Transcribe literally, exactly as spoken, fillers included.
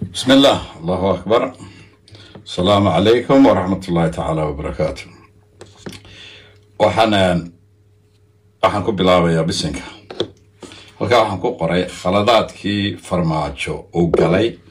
بسم الله الله أكبر. السلام عليكم ورحمة الله تعالى وبركاته. وحنا waxaan ku bilaabayaa bisinka halka waxaan ku qoray khaladaadkii farmaajo oo galay